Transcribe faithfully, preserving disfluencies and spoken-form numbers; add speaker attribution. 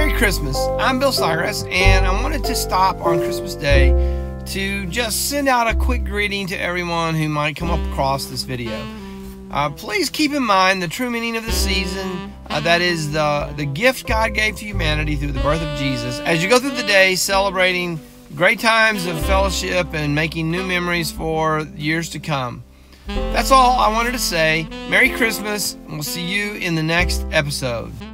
Speaker 1: Merry Christmas. I'm Bill Snodgrass, and I wanted to stop on Christmas Day to just send out a quick greeting to everyone who might come up across this video. Uh, please keep in mind the true meaning of the season, uh, that is the, the gift God gave to humanity through the birth of Jesus. As you go through the day celebrating great times of fellowship and making new memories for years to come. That's all I wanted to say. Merry Christmas, and we'll see you in the next episode.